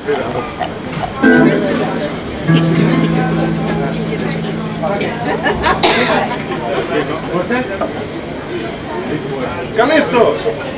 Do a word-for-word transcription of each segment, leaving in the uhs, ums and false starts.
Calypso!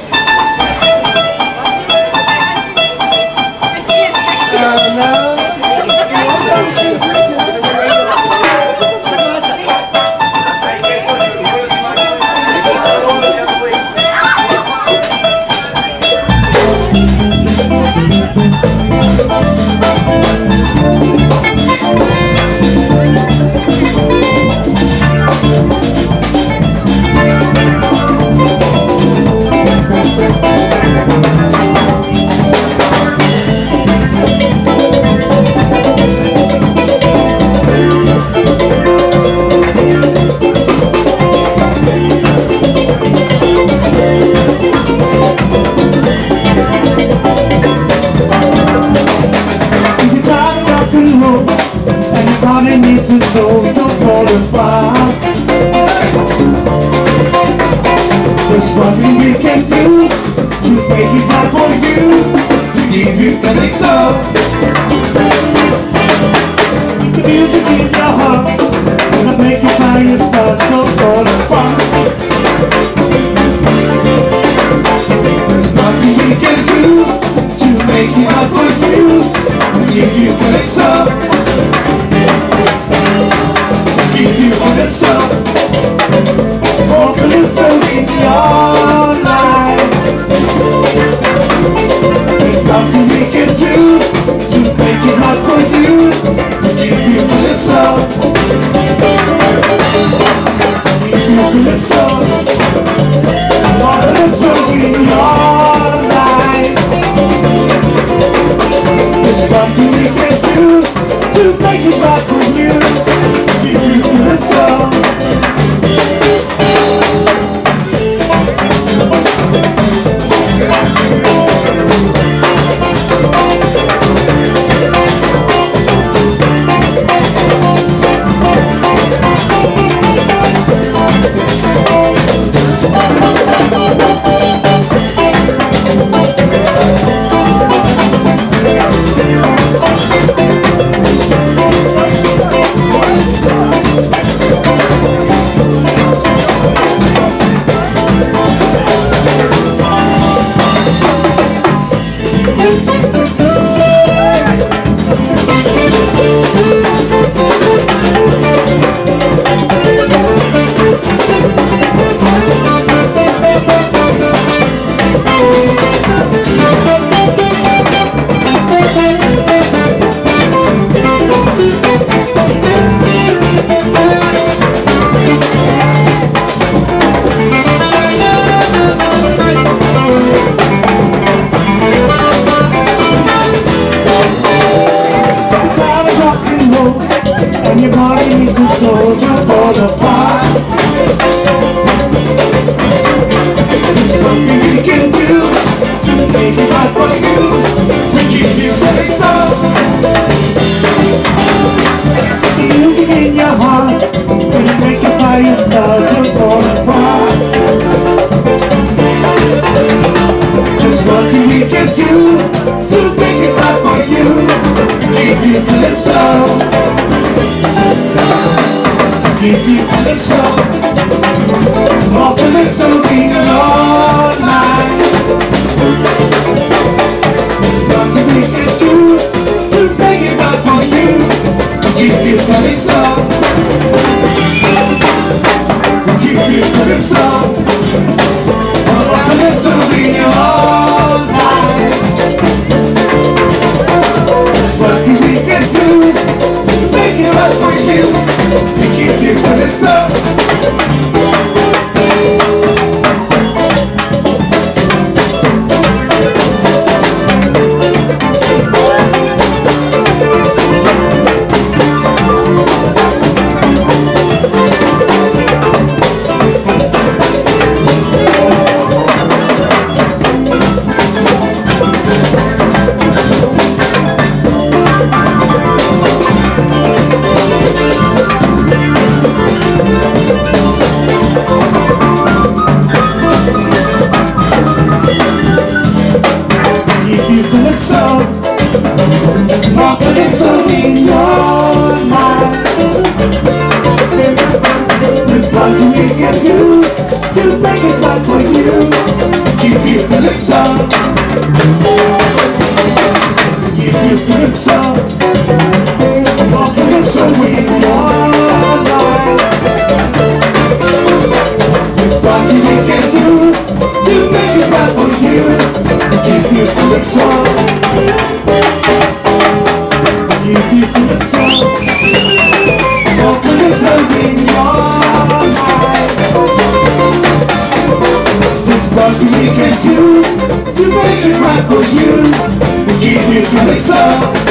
There's nothing we can do to make it right for you, to give you calypso. The music in your heart, gonna make you find yourself so full of fun. There's nothing we can do to make it right for you, to give you calypso. Give you calypso. Oh, calypso in your life. There's nothing we can do to make it hard for you. Give you calypso. Give you calypso. Oh, calypso in your life. There's nothing we can do to make it hard for you. Give you calypso. And your body needs a soldier for the fight. There's nothing we can do to make it right for you. We give you calypso. The music in your heart, when you make it by yourself, you're for the fight. There's nothing we can do to make it right for you. Give you calypso. Give you calypso. Oh, calypso being all night. There's nothing we can do to make it right for you. Give you calypso. Give you calypso. Oh, calypso being all night. There's nothing we can do to make it right for you. Give you calypso. Give you calypso. more calypso in your life. There's nothing we can do to make it right for you. Give you calypso, give you calypso, more calypso in your life. There's nothing we can do to make it right for you. Give you calypso, give you calypso, more calypso in your life. There's nothing we can do to make it right for you. Give you calypso.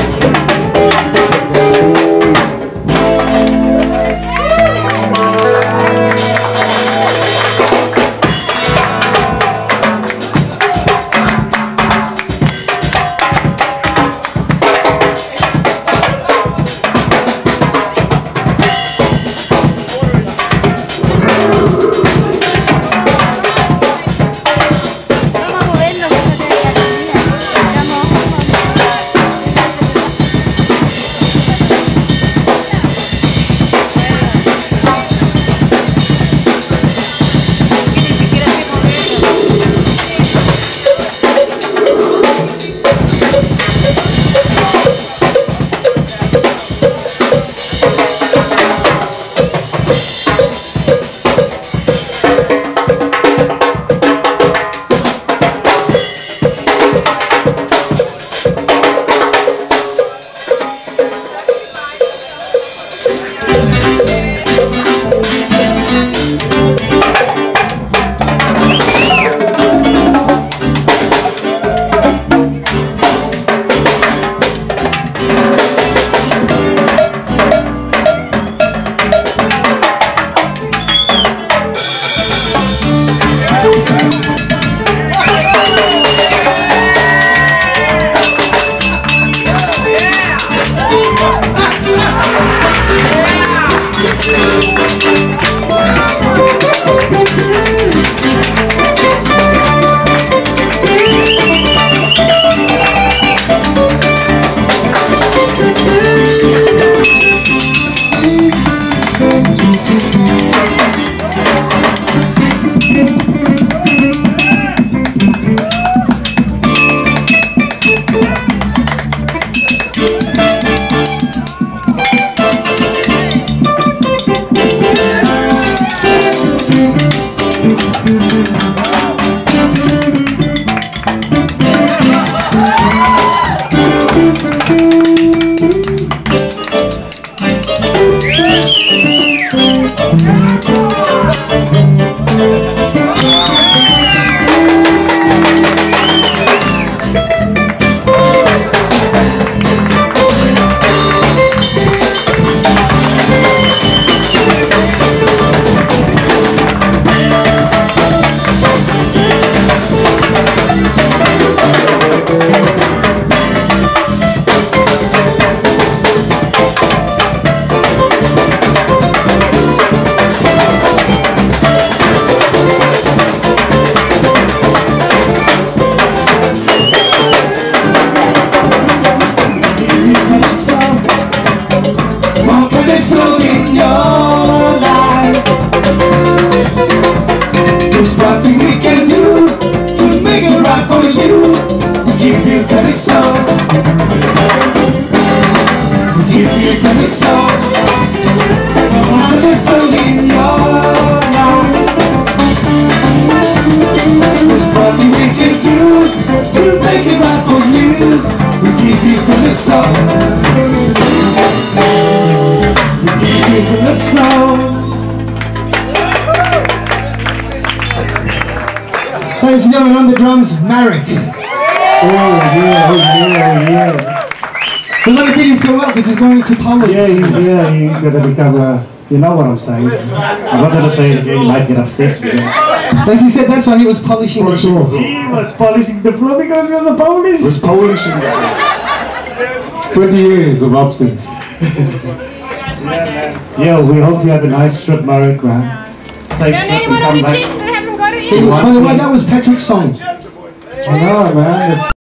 Ladies and gentlemen, on the drums, Marek. Oh yeah, oh yeah, yeah. We're going to bid him farewell because he's going to Poland. Yeah, he's, yeah, he's going to become a... You know what I'm saying. I'm not going to say it again, he might get upset. As he said, that's why he was polishing the floor. He was polishing the floor because he was a Polish. He was polishing the floor. twenty years of absence. Yeah, we hope you have a nice trip, Marek, man. Safe Don't trip anyone and on come the back. cheeks that haven't got it Hey, yet? by the way, that was Patrick's song. I know, man. It's